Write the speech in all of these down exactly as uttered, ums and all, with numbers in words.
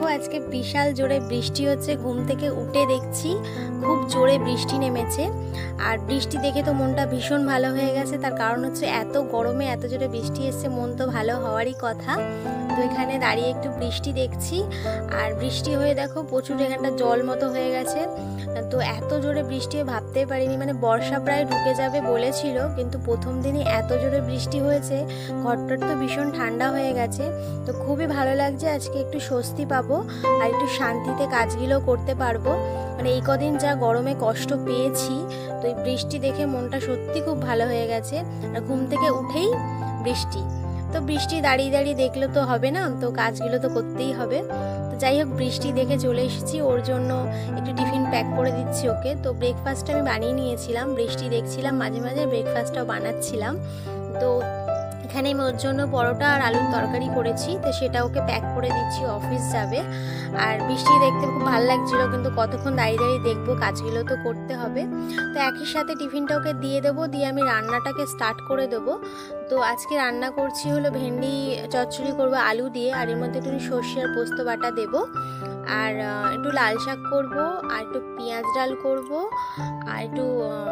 আজকে বিশাল জোরে বৃষ্টি হচ্ছে। ঘুম থেকে উঠে দেখছি খুব জোরে বৃষ্টি নেমেছে। আর বৃষ্টি দেখে তো মনটা ভীষণ ভালো হয়ে গেছে। তার কারণ হচ্ছে এত গরমে এত জোরে বৃষ্টি এসছে, মন তো ভালো হওয়ারই কথা। তো এখানে দাঁড়িয়ে একটু বৃষ্টি দেখছি। আর বৃষ্টি হয়ে দেখো প্রচুর এখানটা জল মতো হয়ে গেছে। তো এত জোরে বৃষ্টি ভাবতেই পারিনি, মানে বর্ষা প্রায় ঢুকে যাবে বলেছিল, কিন্তু প্রথম দিনই এত জোরে বৃষ্টি হয়েছে। ঘরটার তো ভীষণ ঠান্ডা হয়ে গেছে। তো খুবই ভালো লাগছে, আজকে একটু স্বস্তি পাবো আর একটু শান্তিতে কাজগুলো করতে পারবো। মানে এই কদিন যা গরমে কষ্ট পেয়েছি, তো এই বৃষ্টি দেখে মনটা সত্যি খুব ভালো হয়ে গেছে। আর ঘুম থেকে উঠেই বৃষ্টি, তো বৃষ্টি দাঁড়িয়ে দাঁড়িয়ে দেখলে তো হবে না, তো কাজগুলো তো করতেই হবে। তো যাই হোক, বৃষ্টি দেখে চলে এসেছি, ওর জন্য একটু টিফিন প্যাক করে দিচ্ছি ওকে। তো ব্রেকফাস্টটা আমি বানিয়ে নিয়েছিলাম, বৃষ্টি দেখছিলাম মাঝে মাঝে, ব্রেকফাস্টটাও বানাচ্ছিলাম। তো এখানে আমি ওর জন্য পরোটা আর আলুর তরকারি করেছি, তো সেটা ওকে প্যাক করে দিচ্ছি, অফিস যাবে। আর বৃষ্টি দেখতে খুব ভালো লাগছিলো, কিন্তু কতক্ষণ দাঁড়িয়ে দাঁড়িয়ে দেখবো, কাজগুলো তো করতে হবে। তো একই সাথে টিফিনটা ওকে দিয়ে দেবো, দিয়ে আমি রান্নাটাকে স্টার্ট করে দেবো। তো আজকে রান্না করছি হলো ভেন্ডি চচ্চড়ি করবো আলু দিয়ে, আর এর মধ্যে একটু সর্ষে আর পোস্ত বাটা দেবো, আর একটু লাল শাক করবো, আর একটু পেঁয়াজ ডাল করবো, আর একটু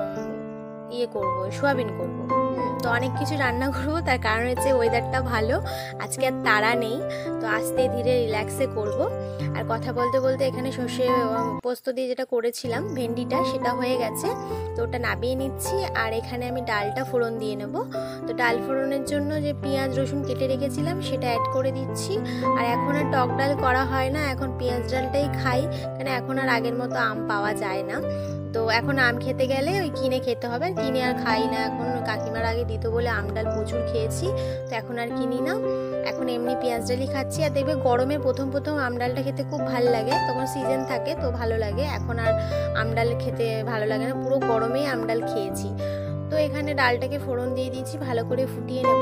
ইয়ে করবো সোয়াবিন করবো। তো অনেক কিছু রান্না করবো, তার কারণ হচ্ছে ওয়েদারটা ভালো, আজকে আর তাড়া নেই, তো আস্তে ধীরে রিল্যাক্সে করব। আর কথা বলতে বলতে এখানে সর্ষে পোস্ত দিয়ে যেটা করেছিলাম ভেন্ডিটা, সেটা হয়ে গেছে, তো ওটা নামিয়ে নিচ্ছি। আর এখানে আমি ডালটা ফোড়ন দিয়ে নেব। তো ডাল ফোড়নের জন্য যে পেঁয়াজ রসুন কেটে রেখেছিলাম সেটা অ্যাড করে দিচ্ছি। আর এখন আর টক ডাল করা হয় না, এখন পেঁয়াজ ডালটাই খাই, কারণ এখন আর আগের মতো আম পাওয়া যায় না। তো এখন আম খেতে গেলে ওই কিনে খেতে হবে, কিনে আর খাই না এখন। কাকিমার আগে দিত বলে আম ডাল প্রচুর খেয়েছি, তো এখন আর কিনি না, এখন এমনি পেঁয়াজ ডালই খাচ্ছি। আর দেখবে গরমে প্রথম প্রথম আম ডালটা খেতে খুব ভালো লাগে, তখন সিজন থাকে তো ভালো লাগে, এখন আর আম ডাল খেতে ভালো লাগে না, পুরো গরমেই আম ডাল খেয়েছি। তো এখানে ডালটাকে ফোড়ন দিয়ে দিয়েছি, ভালো করে ফুটিয়ে নেব।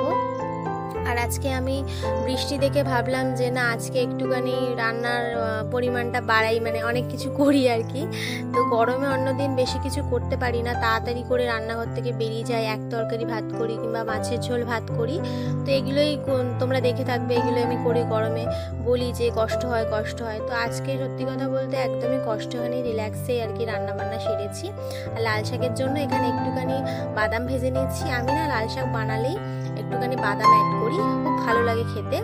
আর আজকে আমি বৃষ্টি দেখে ভাবলাম যে না, আজকে একটুখানি রান্নার পরিমাণটা বাড়াই, মানে অনেক কিছু করি আর কি। তো গরমে অন্যদিন বেশি কিছু করতে পারি না, তাড়াতাড়ি করে রান্নাঘর থেকে বেরিয়ে যায়, এক তরকারি ভাত করি কিংবা মাছের ঝোল ভাত করি। তো এগুলোই তোমরা দেখে থাকবে, এগুলো আমি করি গরমে, বলি যে কষ্ট হয় কষ্ট হয়। তো আজকে সত্যি কথা বলতে একদমই কষ্ট হয়নি, রিল্যাক্সে আর কি রান্না বান্না সেরেছি। আর লাল শাকের জন্য এখানে একটুখানি বাদাম ভেজে নিচ্ছি। আমি না লাল শাক বানালেই একটুখানি বাদাম অ্যাড করি, খুব ভালো লাগে খেতে।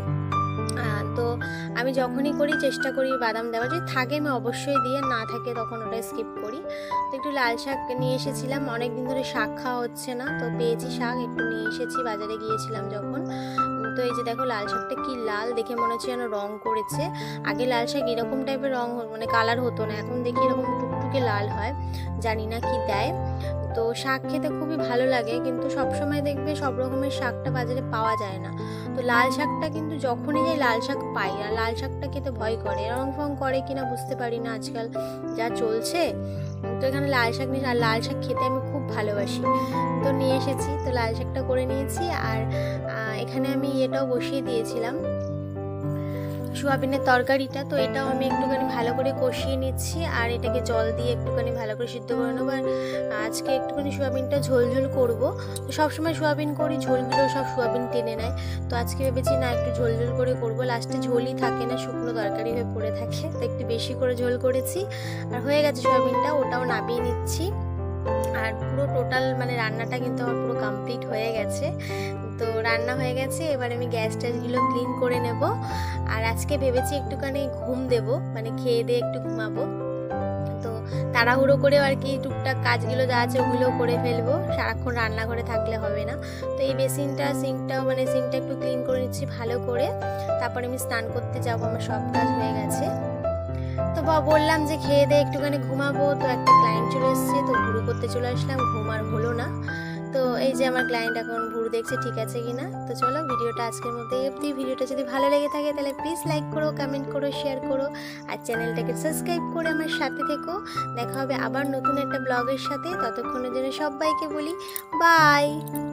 তো আমি যখনই করি চেষ্টা করি বাদাম দেওয়া, যদি থাকে আমি অবশ্যই দিয়ে, না থাকে তখন ওটা স্কিপ করি। তো একটু লাল শাক নিয়ে এসেছিলাম, অনেকদিন ধরে শাক খাওয়া হচ্ছে না, তো পেয়েছি শাক, একটু নিয়ে এসেছি, বাজারে গিয়েছিলাম যখন। তো এই যে দেখো লাল শাকটা কি লাল, দেখে মনে হচ্ছে যেন রং করেছে। আগে লাল শাক এরকম টাইপের রং মানে কালার হতো না, এখন দেখি এরকম টুকটুকে লাল হয়, জানি না কি দেয়। তো শাক খেতে খুবই ভালো লাগে, কিন্তু সবসময় দেখবে সব রকমের শাকটা বাজারে পাওয়া যায় না। তো লাল শাকটা কিন্তু যখনই যাই লাল শাক পাই, আর লাল শাকটা খেতে ভয় করে, রং ফং করে কিনা বুঝতে পারি না আজকাল যা চলছে। তো এখানে লাল শাক নিয়ে, আর লাল শাক খেতে আমি খুব ভালোবাসি, তো নিয়ে এসেছি। তো লাল শাকটা করে নিয়েছি। আর এখানে আমি এটাও বসিয়ে দিয়েছিলাম সোয়াবিনের তরকারিটা, তো এটাও আমি একটুখানি ভালো করে কষিয়ে নিচ্ছি, আর এটাকে জল দিয়ে একটুখানি ভালো করে সিদ্ধ করে নেবো। আর আজকে একটুখানি সোয়াবিনটা ঝোল ঝোল করবো, তো সবসময় সোয়াবিন করি, ঝোলগুলো সব সোয়াবিন টেনে নেয়, তো আজকে ভেবেছি না একটু ঝোল ঝোল করে করবো, লাস্টে ঝোলই থাকে না, শুকনো তরকারি হয়ে পড়ে থাকে, তো একটু বেশি করে ঝোল করেছি। আর হয়ে গেছে সোয়াবিনটা, ওটাও নামিয়ে নিচ্ছি। আর পুরো টোটাল মানে রান্নাটা কিন্তু আমার পুরো কমপ্লিট হয়ে গেছে। তো রান্না হয়ে গেছে, এবার আমি গ্যাস ট্যাসগুলো ক্লিন করে নেব। আর আজকে ভেবেছি একটুখানি ঘুম দেব, মানে খেয়ে দিয়ে একটু ঘুমাবো। তো তাড়াহুড়ো করে আর কি টুকটাক কাজগুলো যা আছে ওগুলো করে ফেলবো, সারাক্ষণ রান্নাঘরে থাকলে হবে না। তো এই বেসিনটা সিঙ্কটাও মানে সিঙ্কটা একটু ক্লিন করে নিচ্ছি ভালো করে, তারপরে আমি স্নান করতে যাবো, আমার সব কাজ হয়ে গেছে। তো বা বললাম যে খেয়ে দিয়ে একটুখানি ঘুমাবো, তো একটা ক্লায়েন্ট চলে এসেছে, তো ঘুরু করতে চলে আসলাম, ঘুম আর হলো না। তো এই যে আমার ক্লায়েন্ট এখন ভুরু দেখছে ঠিক আছে কিনা। তো চলো ভিডিওটা আজকের মধ্যে অবধি। ভিডিওটা যদি ভালো লেগে থাকে তাহলে প্লিজ লাইক করো, কমেন্ট করো, শেয়ার করো, আর চ্যানেলটাকে সাবস্ক্রাইব করে আমার সাথে থেকো। দেখা হবে আবার নতুন একটা ব্লগের সাথে, ততক্ষণের জন্য সবাইকে বলি বাই।